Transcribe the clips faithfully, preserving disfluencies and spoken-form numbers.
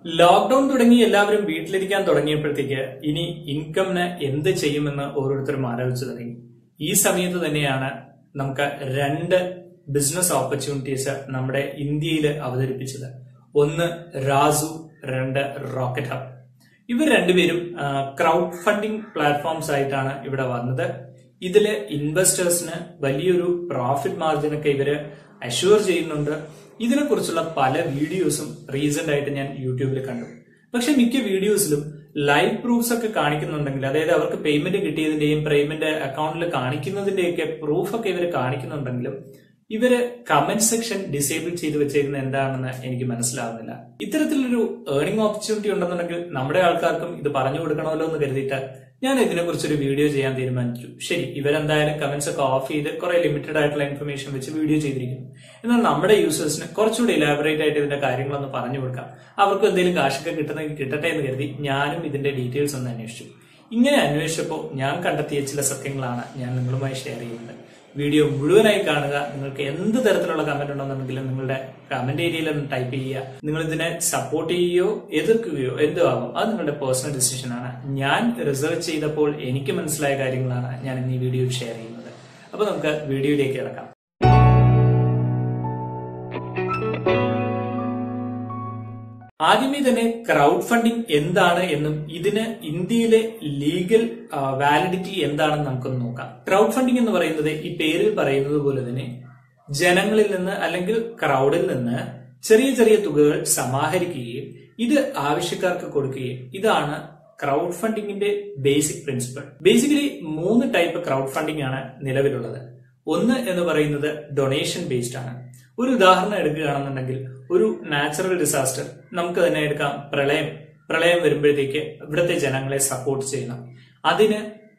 Lockdown തുടങ്ങി എല്ലാവരും വീട്ടിലിരിക്കാൻ തുടങ്ങിയപ്പോഴത്തേക്ക് ഇനി ഇൻകമിന് എന്ത് ചെയ്യുമെന്ന് ഓരോരുത്തരും ആലോചിച്ചു തുടങ്ങി. ഈ സമയത്ത് തന്നെയാണ് നമുക്ക് രണ്ട് ബിസിനസ് ഓപ്പർച്യൂണിറ്റീസ് നമ്മുടെ ഇന്ത്യയിൽ അവതരിപ്പിച്ചത്. ഒന്ന് രാസു, രണ്ട് റോക്കറ്റ് ഹബ്. ഇവർ രണ്ടുപേരും ക്രൗഡ് ഫണ്ടിംഗ് പ്ലാറ്റ്ഫോംസ് ആയിട്ടാണ് ഇവിടെ വന്നത്. ഇതില് ഇൻവെസ്റ്റേഴ്സിന് വലിയൊരു പ്രോഫിറ്റ് മാർജിനൊക്കെ ഇവര് അഷ്യൂർ ചെയ്യുന്നുണ്ട്. ഇതിനെക്കുറിച്ചുള്ള പല വീഡിയോസും റീസെന്റ് ആയിട്ട് ഞാൻ യൂട്യൂബിൽ കണ്ടു. പക്ഷെ മിക്ക വീഡിയോസിലും ലൈവ് പ്രൂഫ്സ് ഒക്കെ കാണിക്കുന്നുണ്ടെങ്കിൽ, അതായത് അവർക്ക് പേയ്മെന്റ് കിട്ടിയതിന്റെയും പേയ്മെന്റ് അക്കൗണ്ടിൽ കാണിക്കുന്നതിന്റെയൊക്കെ പ്രൂഫൊക്കെ ഇവർ കാണിക്കുന്നുണ്ടെങ്കിലും ഇവര് കമന്റ് സെക്ഷൻ ഡിസേബിൾ ചെയ്ത് വെച്ചേക്കുന്നത് എന്താണെന്ന് എനിക്ക് മനസ്സിലാവുന്നില്ല. ഇത്തരത്തിലൊരു ഏർണിംഗ് ഓപ്പർച്യൂണിറ്റി ഉണ്ടെന്നുണ്ടെങ്കിൽ നമ്മുടെ ആൾക്കാർക്കും ഇത് പറഞ്ഞു കൊടുക്കണമല്ലോ എന്ന് കരുതിയിട്ട് ഞാൻ ഇതിനെക്കുറിച്ചൊരു വീഡിയോ ചെയ്യാൻ തീരുമാനിച്ചു. ശരി, ഇവരെന്തായാലും കമന്റ്സ് ഒക്കെ ഓഫ് ചെയ്ത് കുറെ ലിമിറ്റഡ് ആയിട്ടുള്ള ഇൻഫർമേഷൻ വെച്ച് വീഡിയോ ചെയ്തിരിക്കുന്നു. എന്നാൽ നമ്മുടെ യൂസേഴ്സിന് കുറച്ചുകൂടി ഇലാബറേറ്റ് ആയിട്ട് ഇതിന്റെ കാര്യങ്ങളൊന്ന് പറഞ്ഞു കൊടുക്കാം. അവർക്ക് എന്തെങ്കിലും കാശൊക്കെ കിട്ടുന്നെങ്കിൽ കിട്ടട്ടെ എന്ന് കരുതി ഞാനും ഇതിന്റെ ഡീറ്റെയിൽസ് ഒന്ന് അന്വേഷിച്ചു. ഇങ്ങനെ അന്വേഷിച്ചപ്പോൾ ഞാൻ കണ്ടെത്തിയ ചില സത്യങ്ങളാണ് ഞാൻ നിങ്ങളുമായി ഷെയർ ചെയ്യുന്നത്. വീഡിയോ മുഴുവനായി കാണുക. നിങ്ങൾക്ക് എന്ത് തരത്തിലുള്ള കമന്റ് ഉണ്ടെന്നുണ്ടെങ്കിലും നിങ്ങളുടെ കമന്റ് ഏരിയയിൽ ഒന്ന് ടൈപ്പ് ചെയ്യുക. നിങ്ങൾ ഇതിനെ സപ്പോർട്ട് ചെയ്യുകയോ എതിർക്കുകയോ എന്തോ ആകും, അത് നിങ്ങളുടെ പേഴ്സണൽ ഡിസിഷൻ ആണ്. ഞാൻ റിസർച്ച് ചെയ്തപ്പോൾ എനിക്ക് മനസ്സിലായ കാര്യങ്ങളാണ് ഞാൻ ഇന്ന് ഈ വീഡിയോയിൽ ഷെയർ ചെയ്യുന്നത്. അപ്പൊ നമുക്ക് വീഡിയോയിലേക്ക് കിടക്കാം. ആദ്യമേ തന്നെ ക്രൗഡ് ഫണ്ടിംഗ് എന്താണ് എന്നും ഇതിന് ഇന്ത്യയിലെ ലീഗൽ വാലിഡിറ്റി എന്താണെന്ന് നമുക്കൊന്ന് നോക്കാം. ക്രൗഡ് ഫണ്ടിംഗ് എന്ന് പറയുന്നത് ഈ പേരിൽ പറയുന്നത് പോലെ തന്നെ ജനങ്ങളിൽ നിന്ന് അല്ലെങ്കിൽ ക്രൗഡിൽ നിന്ന് ചെറിയ ചെറിയ തുകകൾ സമാഹരിക്കുകയും ഇത് ആവശ്യക്കാർക്ക് കൊടുക്കുകയും, ഇതാണ് ക്രൗഡ് ഫണ്ടിങ്ങിന്റെ ബേസിക് പ്രിൻസിപ്പിൾ. ബേസിക്കലി മൂന്ന് ടൈപ്പ് ക്രൗഡ് ഫണ്ടിംഗ് ആണ് നിലവിലുള്ളത്. ഒന്ന് എന്ന് പറയുന്നത് ഡൊണേഷൻ ബേസ്ഡ് ആണ്. ഒരു ഉദാഹരണം എടുക്കുകയാണെന്നുണ്ടെങ്കിൽ ഒരു നാച്ചുറൽ ഡിസാസ്റ്റർ നമുക്ക് തന്നെ എടുക്കാം. പ്രളയം പ്രളയം വരുമ്പോഴത്തേക്ക് ഇവിടുത്തെ ജനങ്ങളെ സപ്പോർട്ട് ചെയ്യണം. അതിന്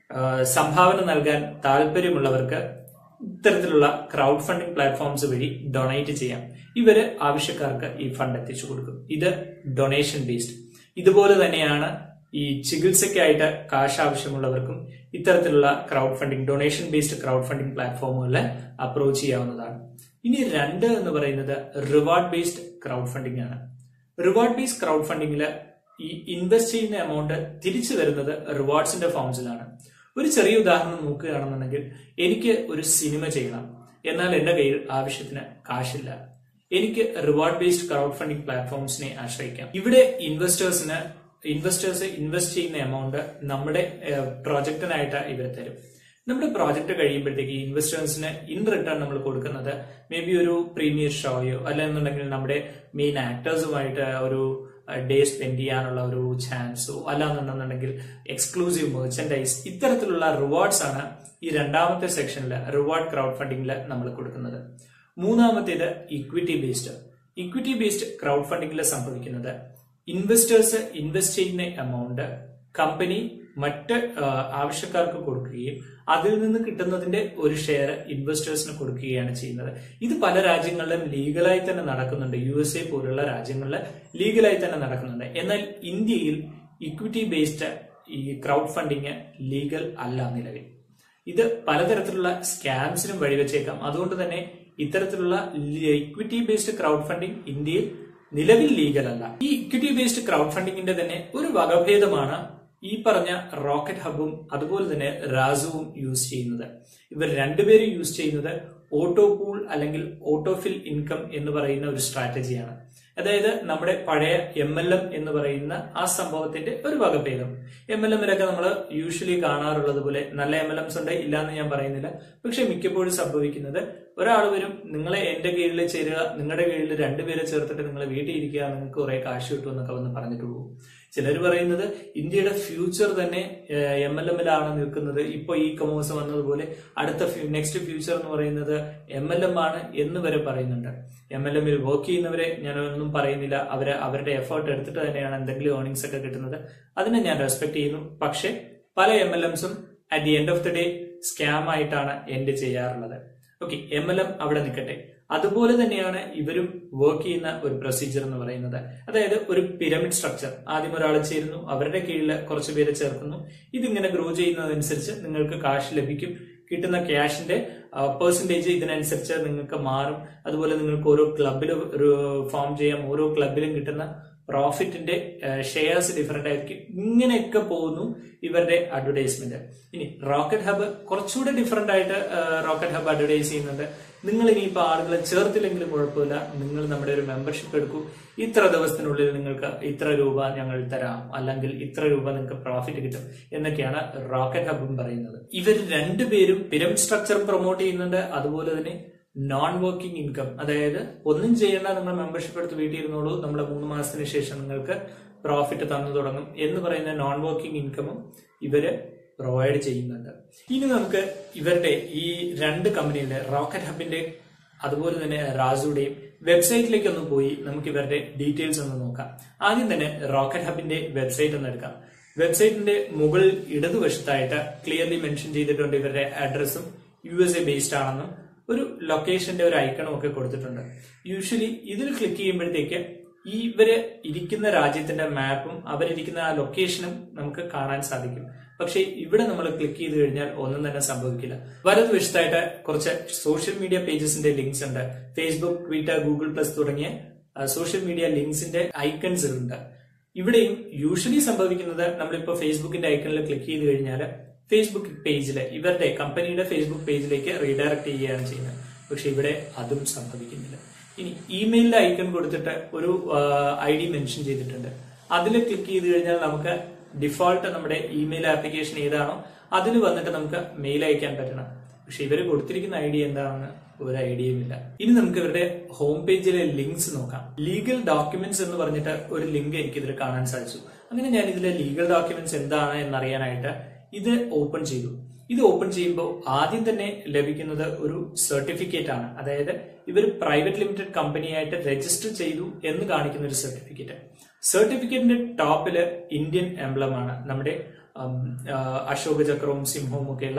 സംഭാവന നൽകാൻ താല്പര്യമുള്ളവർക്ക് ഇത്തരത്തിലുള്ള ക്രൗഡ് ഫണ്ടിംഗ് പ്ലാറ്റ്ഫോംസ് വഴി ഡൊണേറ്റ് ചെയ്യാം. ഇവര് ആവശ്യക്കാർക്ക് ഈ ഫണ്ട് എത്തിച്ചു കൊടുക്കും. ഇത് ഡൊണേഷൻ ബേസ്ഡ്. ഇതുപോലെ തന്നെയാണ് ഈ ചികിത്സയ്ക്കായിട്ട് കാശ് ആവശ്യമുള്ളവർക്കും ഇത്തരത്തിലുള്ള crowd funding donation based crowd funding പ്ലാറ്റ്ഫോമുകളിൽ അപ്രോച്ച് ചെയ്യാവുന്നതാണ്. ഇനി രണ്ട് എന്ന് പറയുന്നത് റിവാർഡ് ബേസ്ഡ് ക്രൗഡ് ഫണ്ടിംഗ് ആണ്. റിവാർഡ് ബേസ്ഡ് ക്രൗഡ് ഫണ്ടിങ്ങില് ഈ ഇൻവെസ്റ്റ് ചെയ്യുന്ന എമൗണ്ട് തിരിച്ചു വരുന്നത് റിവാർഡ്സിന്റെ ഫോംസിലാണ്. ഒരു ചെറിയ ഉദാഹരണം നോക്കുകയാണെന്നുണ്ടെങ്കിൽ, എനിക്ക് ഒരു സിനിമ ചെയ്യണം, എന്നാൽ എന്റെ കയ്യിൽ ആവശ്യത്തിന് കാശില്ല. എനിക്ക് റിവാർഡ് ബേസ്ഡ് ക്രൗഡ് ഫണ്ടിംഗ് പ്ലാറ്റ്ഫോംസിനെ ആശ്രയിക്കാം. ഇവിടെ ഇൻവെസ്റ്റേഴ്സിന് ഇൻവെസ്റ്റേഴ്സ് ഇൻവെസ്റ്റ് ചെയ്യുന്ന എമൗണ്ട് നമ്മുടെ പ്രോജക്റ്റിനായിട്ട് ഇവർ തരും. നമ്മുടെ പ്രോജക്റ്റ് കഴിയുമ്പോഴത്തേക്ക് ഇൻവെസ്റ്റേഴ്സിന് ഇൻ റിട്ടേൺ നമ്മൾ കൊടുക്കുന്നത് മേ ബി ഒരു പ്രീമിയർ ഷോയോ അല്ലെന്നുണ്ടെങ്കിൽ നമ്മുടെ മെയിൻ ആക്ടേഴ്സുമായിട്ട് ഒരു ഡേ സ്പെൻഡ് ചെയ്യാനുള്ള ഒരു ചാൻസോ അല്ലാന്നുണ്ടെന്നുണ്ടെങ്കിൽ എക്സ്ക്ലൂസീവ് മെർച്ചൻഡൈസ്, ഇത്തരത്തിലുള്ള റിവാർഡ്സ് ആണ് ഈ രണ്ടാമത്തെ സെക്ഷനിൽ റിവാർഡ് ക്രൗഡ് ഫണ്ടിങ്ങിൽ നമ്മൾ കൊടുക്കുന്നത്. മൂന്നാമത്തേത് equity based. Equity based crowd ഫണ്ടിങ്ങിൽ സംഭവിക്കുന്നത് ഇൻവെസ്റ്റേഴ്സ് ഇൻവെസ്റ്റ് ചെയ്യുന്ന എമൗണ്ട് കമ്പനി മറ്റ് ആവശ്യക്കാർക്ക് കൊടുക്കുകയും അതിൽ നിന്ന് കിട്ടുന്നതിന്റെ ഒരു ഷെയർ ഇൻവെസ്റ്റേഴ്സിന് കൊടുക്കുകയാണ് ചെയ്യുന്നത്. ഇത് പല രാജ്യങ്ങളിലും ലീഗലായി തന്നെ നടക്കുന്നുണ്ട്. യു എസ് എ പോലുള്ള രാജ്യങ്ങളിൽ ലീഗലായി തന്നെ നടക്കുന്നുണ്ട്. എന്നാൽ ഇന്ത്യയിൽ ഇക്വിറ്റി ബേസ്ഡ് ഈ ക്രൗഡ് ഫണ്ടിങ് ലീഗൽ അല്ല നിലവിൽ. ഇത് പലതരത്തിലുള്ള സ്കാംസിനും വഴിവെച്ചേക്കാം. അതുകൊണ്ട് തന്നെ ഇത്തരത്തിലുള്ള ഇക്വിറ്റി ബേസ്ഡ് ക്രൗഡ് ഫണ്ടിങ് ഇന്ത്യയിൽ നിലവിൽ ലീഗൽ അല്ല. ഈ ഇക്വിറ്റി ബേസ്ഡ് ക്രൗഡ് ഫണ്ടിങ്ങിന്റെ തന്നെ ഒരു വകഭേദമാണ് ഈ പറഞ്ഞ റോക്കറ്റ് ഹബും അതുപോലെ തന്നെ രാസുവും യൂസ് ചെയ്യുന്നത്. ഇവർ രണ്ടുപേരും യൂസ് ചെയ്യുന്നത് ഓട്ടോ പൂൾ അല്ലെങ്കിൽ ഓട്ടോഫിൽ ഇൻകം എന്ന് പറയുന്ന ഒരു സ്ട്രാറ്റജിയാണ്. അതായത് നമ്മുടെ പഴയ എം എൽ എം എന്ന് പറയുന്ന ആ സംഭവത്തിന്റെ ഒരു വകഭേദം. എം എൽ എമ്മിലൊക്കെ നമ്മൾ യൂഷ്വലി കാണാറുള്ളത് പോലെ നല്ല എം എൽ എംസ് ഉണ്ട്, ഇല്ലാന്ന് ഞാൻ പറയുന്നില്ല. പക്ഷെ മിക്കപ്പോഴും സംഭവിക്കുന്നത് ഒരാൾ വരും, നിങ്ങളെ എന്റെ കീഴിൽ ചേരുക, നിങ്ങളുടെ കീഴിൽ രണ്ടുപേരെ ചേർത്തിട്ട് നിങ്ങൾ വീട്ടിൽ ഇരിക്കുക, നിങ്ങൾക്ക് കുറെ കാശ് കിട്ടും എന്നൊക്കെ വന്ന് പറഞ്ഞിട്ട് പോകും. ചിലർ പറയുന്നത് ഇന്ത്യയുടെ ഫ്യൂച്ചർ തന്നെ എം എൽ എമ്മിലാണ് നിൽക്കുന്നത്. ഇപ്പൊ ഈ കൊമേഴ്സ് വന്നതുപോലെ അടുത്ത നെക്സ്റ്റ് ഫ്യൂച്ചർ എന്ന് പറയുന്നത് എം എൽ എം ആണ് എന്ന് വരെ പറയുന്നുണ്ട്. എം എൽ എമ്മിൽ വർക്ക് ചെയ്യുന്നവരെ ഞാനൊന്നും പറയുന്നില്ല. അവര് അവരുടെ എഫേർട്ട് എടുത്തിട്ട് തന്നെയാണ് എന്തെങ്കിലും ഏർണിങ്സ് ഒക്കെ കിട്ടുന്നത്. അതിനെ ഞാൻ റെസ്പെക്ട് ചെയ്യുന്നു. പക്ഷെ പല എം എൽ എംസും at the end of the day scam ആയിട്ടാണ് എൻഡ് ചെയ്യാറുള്ളത്. ഓക്കെ, എം എൽ എം അവിടെ നിൽക്കട്ടെ. അതുപോലെ തന്നെയാണ് ഇവരും വർക്ക് ചെയ്യുന്ന ഒരു പ്രൊസീജിയർ എന്ന് പറയുന്നത്. അതായത് ഒരു പിരമിഡ് സ്ട്രക്ചർ. ആദ്യം ഒരാൾ ചേരുന്നു, അവരുടെ കീഴിൽ കുറച്ച് പേരെ ചേർക്കുന്നു. ഇതിങ്ങനെ ഗ്രോ ചെയ്യുന്നതനുസരിച്ച് നിങ്ങൾക്ക് കാശ് ലഭിക്കും. കിട്ടുന്ന ക്യാഷിന്റെ പെർസെന്റേജ് ഇതിനനുസരിച്ച് നിങ്ങൾക്ക് മാറും. അതുപോലെ നിങ്ങൾക്ക് ഓരോ ക്ലബിൽ ഒരു ഫോം ചെയ്യാം. ഓരോ ക്ലബിലും കിട്ടുന്ന പ്രോഫിറ്റിന്റെ ഷെയർസ് ഡിഫറെന്റ് ആയിരിക്കും. ഇങ്ങനെയൊക്കെ പോകുന്നു ഇവരുടെ അഡ്വർടൈസ്മെന്റ്. ഇനി റോക്കറ്റ് ഹബ് കുറച്ചുകൂടെ ഡിഫറെന്റ് ആയിട്ട് റോക്കറ്റ് ഹബ് അഡ്വർടൈസ് ചെയ്യുന്നുണ്ട്. നിങ്ങൾ ഇനിയിപ്പോ ആളുകളെ ചേർത്തില്ലെങ്കിലും കുഴപ്പമില്ല, നിങ്ങൾ നമ്മുടെ ഒരു മെമ്പർഷിപ്പ് എടുക്കൂ, ഇത്ര ദിവസത്തിനുള്ളിൽ നിങ്ങൾക്ക് ഇത്ര രൂപ ഞങ്ങൾ തരാം, അല്ലെങ്കിൽ ഇത്ര രൂപ നിങ്ങൾക്ക് പ്രോഫിറ്റ് കിട്ടും എന്നൊക്കെയാണ് റോക്കറ്റ് ഹബും പറയുന്നത്. ഇവർ രണ്ടുപേരും പിരമിഡ് സ്ട്രക്ചർ പ്രൊമോട്ട് ചെയ്യുന്നുണ്ട്. അതുപോലെ തന്നെ നോൺ വർക്കിംഗ് ഇൻകം, അതായത് ഒന്നും ചെയ്യേണ്ട, നിങ്ങൾ മെമ്പർഷിപ്പ് എടുത്ത് വീട്ടിൽ ഇരുന്നോളൂ, നമ്മൾ മൂന്ന് മാസത്തിന് ശേഷം നിങ്ങൾക്ക് പ്രോഫിറ്റ് തന്നു തുടങ്ങും എന്ന് പറയുന്ന നോൺ വർക്കിംഗ് ഇൻകമും ഇവര് പ്രൊവൈഡ് ചെയ്യുന്നുണ്ട്. ഇനി നമുക്ക് ഇവരുടെ ഈ രണ്ട് കമ്പനിയുടെ റോക്കറ്റ് ഹബിന്റെ അതുപോലെ തന്നെ റാസുടെയും വെബ്സൈറ്റിലേക്ക് ഒന്ന് പോയി നമുക്ക് ഇവരുടെ ഡീറ്റെയിൽസ് ഒന്ന് നോക്കാം. ആദ്യം തന്നെ റോക്കറ്റ് ഹബിന്റെ വെബ്സൈറ്റ് ഒന്ന് എടുക്കാം. വെബ്സൈറ്റിന്റെ മുകളിൽ ഇടതുവശത്തായിട്ട് ക്ലിയർലി മെൻഷൻ ചെയ്തിട്ടുണ്ട് ഇവരുടെ അഡ്രസ്സും യു എസ് എ ബേസ്ഡ് ആണെന്നും ഒരു ലൊക്കേഷന്റെ ഒരു ഐക്കണും ഒക്കെ കൊടുത്തിട്ടുണ്ട്. യൂഷ്വലി ഇതിൽ ക്ലിക്ക് ചെയ്യുമ്പോഴത്തേക്ക് ഈ ഇവര് ഇരിക്കുന്ന രാജ്യത്തിന്റെ മാപ്പും അവരിരിക്കുന്ന ആ ലൊക്കേഷനും നമുക്ക് കാണാൻ സാധിക്കും. പക്ഷെ ഇവിടെ നമ്മൾ ക്ലിക്ക് ചെയ്ത് കഴിഞ്ഞാൽ ഒന്നും തന്നെ സംഭവിക്കില്ല. വലതുവശത്തായിട്ട് കുറച്ച് സോഷ്യൽ മീഡിയ പേജസിന്റെ ലിങ്ക്സ് ഉണ്ട്. ഫേസ്ബുക്ക്, ട്വിറ്റർ, ഗൂഗിൾ പ്ലസ് തുടങ്ങിയ സോഷ്യൽ മീഡിയ ലിങ്ക്സിന്റെ ഐക്കൺസ് ഉണ്ട്. ഇവിടെയും യൂഷ്വലി സംഭവിക്കുന്നത് നമ്മളിപ്പോ ഫേസ്ബുക്കിന്റെ ഐക്കണിൽ ക്ലിക്ക് ചെയ്ത് കഴിഞ്ഞാൽ ഫേസ്ബുക്ക് പേജില് ഇവരുടെ കമ്പനിയുടെ ഫേസ്ബുക്ക് പേജിലേക്ക് റീഡയറക്ട് ചെയ്യുകയാണ് ചെയ്യുന്നത്. പക്ഷെ ഇവിടെ അതും സംഭവിക്കുന്നില്ല. ഇനി ഇമെയിലിന്റെ ഐക്കൺ കൊടുത്തിട്ട് ഒരു ഐ ഡി മെൻഷൻ ചെയ്തിട്ടുണ്ട്. അതിൽ ക്ലിക്ക് ചെയ്ത് കഴിഞ്ഞാൽ നമുക്ക് ഡിഫോൾട്ട് നമ്മുടെ ഇമെയിൽ ആപ്ലിക്കേഷൻ ഏതാണോ അതിൽ വന്നിട്ട് നമുക്ക് മെയിൽ അയക്കാൻ പറ്റണം. പക്ഷെ ഇവര് കൊടുത്തിരിക്കുന്ന ഐ ഡി എന്താണെന്ന് ഒരു ഐഡിയയും ഇല്ല. ഇനി നമുക്ക് ഇവരുടെ ഹോം പേജിലെ ലിങ്ക്സ് നോക്കാം. ലീഗൽ ഡോക്യുമെന്റ്സ് എന്ന് പറഞ്ഞിട്ട് ഒരു ലിങ്ക് എനിക്ക് ഇതിൽ കാണാൻ സാധിച്ചു. അങ്ങനെ ഞാൻ ഇതിലെ ലീഗൽ ഡോക്യുമെന്റ്സ് എന്താണ് എന്നറിയാനായിട്ട് ഇത് ഓപ്പൺ ചെയ്തു. ഇത് ഓപ്പൺ ചെയ്യുമ്പോൾ ആദ്യം തന്നെ ലഭിക്കുന്നത് ഒരു സർട്ടിഫിക്കറ്റ് ആണ്. അതായത് ഇവർ പ്രൈവറ്റ് ലിമിറ്റഡ് കമ്പനിയായിട്ട് രജിസ്റ്റർ ചെയ്തു എന്ന് കാണിക്കുന്ന ഒരു സർട്ടിഫിക്കറ്റ്. സർട്ടിഫിക്കറ്റിന്റെ ടോപ്പില് ഇന്ത്യൻ എംബ്ലമാണ്, നമ്മുടെ അശോക ചക്രവും സിംഹവും ഒക്കെയുള്ള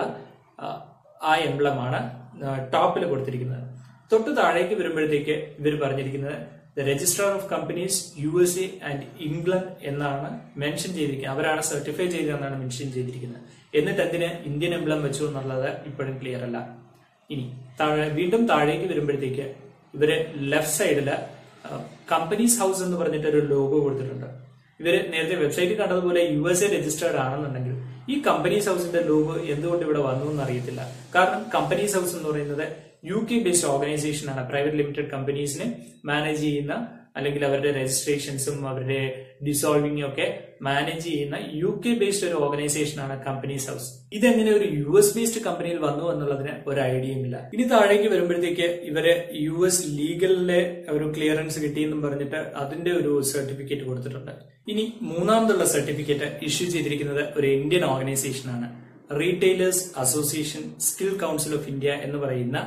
ആ എംബ്ലമാണ് ടോപ്പിൽ കൊടുത്തിരിക്കുന്നത്. തൊട്ട് താഴേക്ക് വരുമ്പോഴത്തേക്ക് ഇവർ പറഞ്ഞിരിക്കുന്നത് the registrar of companies U S A and England എന്നാണ് മെൻഷൻ ചെയ്തിരിക്കുന്നത്. അവരാണ് സർട്ടിഫൈ ചെയ്തതെന്നാണ് മെൻഷൻ ചെയ്തിരിക്കുന്നത്. എന്നിട്ട് എന്തിന് ഇന്ത്യൻ എംബ്ലം വെച്ചു എന്നുള്ളത് ഇപ്പോഴും ക്ലിയർ അല്ല. ഇനി താഴെ വീണ്ടും താഴേക്ക് വരുമ്പോഴത്തേക്ക് ഇവര് ലെഫ്റ്റ് സൈഡില് കമ്പനീസ് ഹൗസ് എന്ന് പറഞ്ഞിട്ട് ഒരു ലോഗോ കൊടുത്തിട്ടുണ്ട്. ഇവര് നേരത്തെ വെബ്സൈറ്റിൽ കണ്ടതുപോലെ യു എസ് എ രജിസ്റ്റേർഡ് ആണെന്നുണ്ടെങ്കിൽ ഈ കമ്പനീസ് ഹൗസിന്റെ ലോഗോ എന്തുകൊണ്ട് ഇവിടെ വന്നു എന്ന് അറിയത്തില്ല. കാരണം കമ്പനീസ് ഹൗസ് എന്ന് പറയുന്നത് യു കെ ബേസ്ഡ് ഓർഗനൈസേഷൻ ആണ്. പ്രൈവറ്റ് ലിമിറ്റഡ് കമ്പനീസിനെ മാനേജ് ചെയ്യുന്ന അല്ലെങ്കിൽ അവരുടെ രജിസ്ട്രേഷൻസും അവരുടെ ഡിസോൾവിംഗും ഒക്കെ മാനേജ് ചെയ്യുന്ന യു കെ ബേസ്ഡ് ഒരു ഓർഗനൈസേഷൻ ആണ് കമ്പനീസ് ഹൗസ്. ഇതെങ്ങനെ ഒരു യു എസ് ബേസ്ഡ് കമ്പനിയിൽ വന്നു എന്നുള്ളതിന് ഒരു ഐഡിയയും ഇല്ല. ഇനി താഴേക്ക് വരുമ്പോഴത്തേക്ക് ഇവര് യു എസ് ലീഗലിലെ ഒരു ക്ലിയറൻസ് കിട്ടിയെന്നും പറഞ്ഞിട്ട് അതിന്റെ ഒരു സർട്ടിഫിക്കറ്റ് കൊടുത്തിട്ടുണ്ട്. ഇനി മൂന്നാമതുള്ള സർട്ടിഫിക്കറ്റ് ഇഷ്യൂ ചെയ്തിരിക്കുന്നത് ഒരു ഇന്ത്യൻ ഓർഗനൈസേഷൻ ആണ്. Retailers association skill council of India എന്ന് പറയുന്ന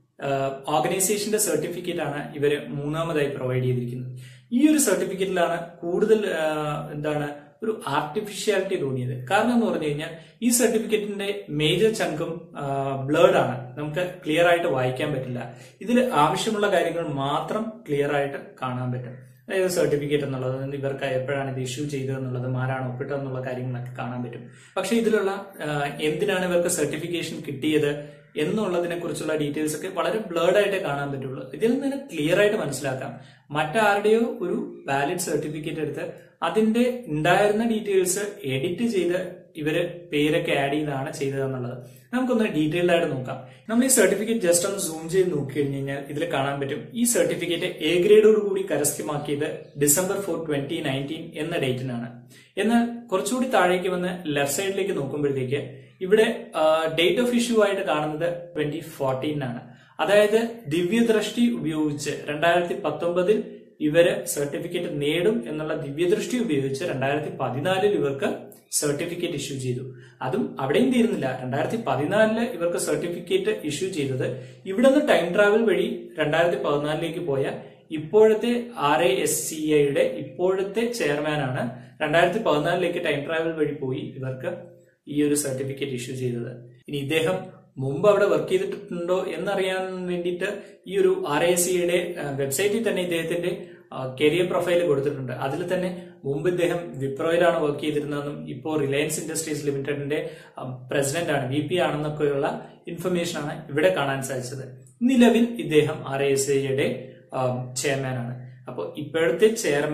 ഓർഗനൈസേഷന്റെ സർട്ടിഫിക്കറ്റ് ആണ് ഇവര് മൂന്നാമതായി പ്രൊവൈഡ് ചെയ്തിരിക്കുന്നത്. ഈ ഒരു സർട്ടിഫിക്കറ്റിലാണ് കൂടുതൽ എന്താണ് ഒരു ആർട്ടിഫിഷ്യാലിറ്റി തോന്നിയത്. കാരണം എന്ന് പറഞ്ഞു കഴിഞ്ഞാൽ ഈ സർട്ടിഫിക്കറ്റിന്റെ മേജർ ചങ്കും ബ്ലേർഡ് ആണ്, നമുക്ക് ക്ലിയർ ആയിട്ട് വായിക്കാൻ പറ്റില്ല. ഇതിൽ ആവശ്യമുള്ള കാര്യങ്ങൾ മാത്രം ക്ലിയർ ആയിട്ട് കാണാൻ പറ്റും. അതായത് സർട്ടിഫിക്കറ്റ് എന്നുള്ളത്, ഇവർക്ക് എപ്പോഴാണ് ഇത് ഇഷ്യൂ ചെയ്തതെന്നുള്ളതും ആരാണ് ഒപ്പിട്ടതെന്നുള്ള കാര്യങ്ങളൊക്കെ കാണാൻ പറ്റും. പക്ഷെ ഇതിലുള്ള എന്തിനാണ് ഇവർക്ക് സർട്ടിഫിക്കേഷൻ കിട്ടിയത് എന്നുള്ളതിനെ കുറിച്ചുള്ള ഡീറ്റെയിൽസ് ഒക്കെ വളരെ ബ്ലേർഡ് ആയിട്ടേ കാണാൻ പറ്റുള്ളൂ. ഇതിൽ നിന്ന് ക്ലിയർ ആയിട്ട് മനസ്സിലാക്കാം മറ്റാരുടെയോ ഒരു വാലിഡ് സർട്ടിഫിക്കറ്റ് എടുത്ത് അതിന്റെ ഉണ്ടായിരുന്ന ഡീറ്റെയിൽസ് എഡിറ്റ് ചെയ്ത് ഇവര് പേരൊക്കെ ആഡ് ചെയ്താണ് ചെയ്തതെന്നുള്ളത്. നമുക്കൊന്ന് ഡീറ്റെയിൽഡ് ആയിട്ട് നോക്കാം. നമ്മൾ ഈ സർട്ടിഫിക്കറ്റ് ജസ്റ്റ് ഒന്ന് സൂം ചെയ്ത് നോക്കി കഴിഞ്ഞ് കഴിഞ്ഞാൽ ഇതിൽ കാണാൻ പറ്റും ഈ സർട്ടിഫിക്കറ്റ് എ ഗ്രേഡോട് കൂടി കരസ്ഥമാക്കിയത് ഡിസംബർ ഫോർ ട്വന്റി നയൻറ്റീൻ എന്ന ഡേറ്റിനാണ്. എന്നാൽ കുറച്ചുകൂടി താഴേക്ക് വന്ന് ലെഫ്റ്റ് സൈഡിലേക്ക് നോക്കുമ്പോഴത്തേക്ക് ഇവിടെ ഡേറ്റ് ഓഫ് ഇഷ്യൂ ആയിട്ട് കാണുന്നത് ട്വന്റി ഫോർട്ടീനാണ്. അതായത് ദിവ്യദൃഷ്ടി ഉപയോഗിച്ച് രണ്ടായിരത്തി പത്തൊമ്പതിൽ ഇവര് സർട്ടിഫിക്കറ്റ് നേടും എന്നുള്ള ദിവ്യദൃഷ്ടി ഉപയോഗിച്ച് രണ്ടായിരത്തി പതിനാലിൽ ഇവർക്ക് സർട്ടിഫിക്കറ്റ് ഇഷ്യൂ ചെയ്തു. അതും അവിടെയും തീരുന്നില്ല. രണ്ടായിരത്തി പതിനാലില് ഇവർക്ക് സർട്ടിഫിക്കറ്റ് ഇഷ്യൂ ചെയ്തത് ഇവിടെ നിന്ന് ടൈം ട്രാവൽ വഴി രണ്ടായിരത്തി പതിനാലിലേക്ക് പോയ ഇപ്പോഴത്തെ ആർ എ എസ് സി ഐയുടെ ഇപ്പോഴത്തെ ചെയർമാനാണ് രണ്ടായിരത്തി പതിനാലിലേക്ക് ടൈം ട്രാവൽ വഴി പോയി ഇവർക്ക് ഈ ഒരു സർട്ടിഫിക്കറ്റ് ഇഷ്യൂ ചെയ്തത്. ഇനി ഇദ്ദേഹം മുമ്പ് അവിടെ വർക്ക് ചെയ്തിട്ടുണ്ടോ എന്നറിയാൻ വേണ്ടിയിട്ട് ഈ ഒരു ആർ എ എസ് സിയുടെ വെബ്സൈറ്റിൽ തന്നെ ഇദ്ദേഹത്തിന്റെ കരിയർ പ്രൊഫൈൽ കൊടുത്തിട്ടുണ്ട്. അതിൽ തന്നെ മുമ്പ് ഇദ്ദേഹം വിപ്രോയിലാണ് വർക്ക് ചെയ്തിരുന്നതെന്നും ഇപ്പോൾ റിലയൻസ് ഇൻഡസ്ട്രീസ് ലിമിറ്റഡിന്റെ പ്രസിഡന്റ് ആണ്, വി പി ആണെന്നൊക്കെയുള്ള ഇൻഫർമേഷൻ ആണ് ഇവിടെ കാണാൻ സാധിച്ചത്. നിലവിൽ ഇദ്ദേഹം ആർ എ എസ് സിയുടെ ചെയർമാൻ ആണ്. അപ്പോൾ ഇപ്പോഴത്തെ ചെയർമാൻ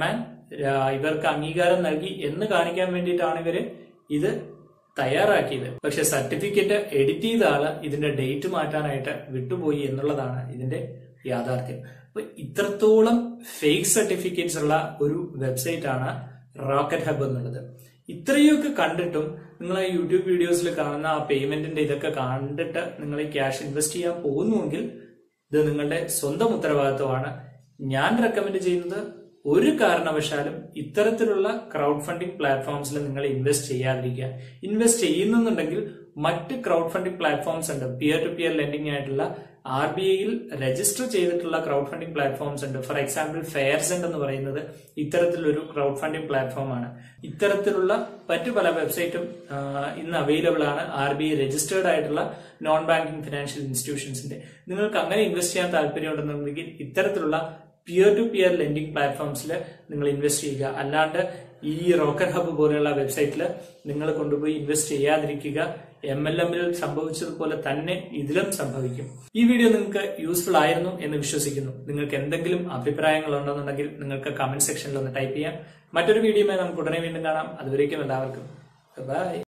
ഇവർക്ക് അംഗീകാരം നൽകി എന്ന് കാണിക്കാൻ വേണ്ടിയിട്ടാണ് ഇവര് ഇത് തയ്യാറാക്കിയത്. പക്ഷെ സർട്ടിഫിക്കറ്റ് എഡിറ്റ് ചെയ്ത ആള് ഇതിന്റെ ഡേറ്റ് മാറ്റാനായിട്ട് വിട്ടുപോയി എന്നുള്ളതാണ് ഇതിന്റെ യാഥാർത്ഥ്യം. അപ്പൊ ഇത്രത്തോളം ഫേക്ക് സർട്ടിഫിക്കറ്റ്സ് ഉള്ള ഒരു വെബ്സൈറ്റ് ആണ് റോക്കറ്റ് ഹബ് എന്നുള്ളത്. ഇത്രയൊക്കെ കണ്ടിട്ടും നിങ്ങൾ ആ യൂട്യൂബ് വീഡിയോസിൽ കാണുന്ന ആ പേയ്മെന്റിന്റെ ഇതൊക്കെ കണ്ടിട്ട് നിങ്ങൾ ഈ ക്യാഷ് ഇൻവെസ്റ്റ് ചെയ്യാൻ പോകുന്നുവെങ്കിൽ ഇത് നിങ്ങളുടെ സ്വന്തം ഉത്തരവാദിത്വമാണ്. ഞാൻ റെക്കമെൻഡ് ചെയ്യുന്നത് ഒരു കാരണവശാലും ഇത്തരത്തിലുള്ള ക്രൗഡ് ഫണ്ടിംഗ് പ്ലാറ്റ്ഫോംസിൽ നിങ്ങൾ ഇൻവെസ്റ്റ് ചെയ്യാതിരിക്കുക. ഇൻവെസ്റ്റ് ചെയ്യുന്നുണ്ടെങ്കിൽ മറ്റ് ക്രൗഡ് ഫണ്ടിംഗ് പ്ലാറ്റ്ഫോംസ് ഉണ്ട്, പിയർ ടു പിയർ ലെൻഡിംഗ് ആയിട്ടുള്ള ആർ ബി ഐയിൽ രജിസ്റ്റർ ചെയ്തിട്ടുള്ള ക്രൗഡ് ഫണ്ടിംഗ് പ്ലാറ്റ്ഫോംസ് ഉണ്ട്. ഫോർ എക്സാമ്പിൾ ഫെയർസെന്റ് എന്ന് പറയുന്നത് ഇത്തരത്തിലൊരു ക്രൗഡ് ഫണ്ടിംഗ് പ്ലാറ്റ്ഫോം ആണ്. ഇത്തരത്തിലുള്ള മറ്റു പല വെബ്സൈറ്റും ഇന്ന് അവൈലബിൾ ആണ്, ആർ ബി ഐ രജിസ്റ്റേർഡ് ആയിട്ടുള്ള നോൺ ബാങ്കിങ് ഫിനാൻഷ്യൽ ഇൻസ്റ്റിറ്റ്യൂഷൻസിന്റെ. നിങ്ങൾക്ക് അങ്ങനെ ഇൻവെസ്റ്റ് ചെയ്യാൻ താല്പര്യമുണ്ടെന്നുണ്ടെങ്കിൽ ഇത്തരത്തിലുള്ള പിയർ ടു പിയർ ലെൻഡിംഗ് പ്ലാറ്റ്ഫോംസിൽ നിങ്ങൾ ഇൻവെസ്റ്റ് ചെയ്യുക. അല്ലാണ്ട് ഈ റോക്കറ്റ് ഹബ് പോലെയുള്ള വെബ്സൈറ്റിൽ നിങ്ങൾ കൊണ്ടുപോയി ഇൻവെസ്റ്റ് ചെയ്യാതിരിക്കുക. എം എൽ എമ്മിൽ സംഭവിച്ചതുപോലെ തന്നെ ഇതിലും സംഭവിക്കും. ഈ വീഡിയോ നിങ്ങൾക്ക് യൂസ്ഫുൾ ആയിരുന്നു എന്ന് വിശ്വസിക്കുന്നു. നിങ്ങൾക്ക് എന്തെങ്കിലും അഭിപ്രായങ്ങൾ ഉണ്ടെന്നുണ്ടെങ്കിൽ നിങ്ങൾക്ക് കമന്റ് സെക്ഷനിൽ ഒന്ന് ടൈപ്പ് ചെയ്യാം. മറ്റൊരു വീഡിയോയുമായി നമുക്ക് ഉടനെ വീണ്ടും കാണാം. അതുവരേക്കും എല്ലാവർക്കും ബൈ.